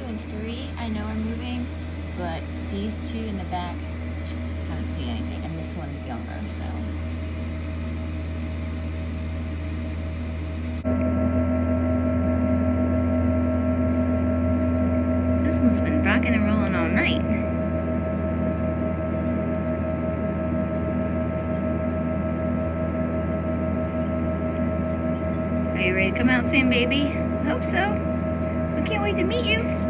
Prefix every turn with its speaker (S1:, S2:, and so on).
S1: and 3 I know are moving, but these two in the back haven't seen anything, and this one's younger, so. This one's been rocking and rolling all night. Are you ready to come out soon, baby? Hope so. I can't wait to meet you.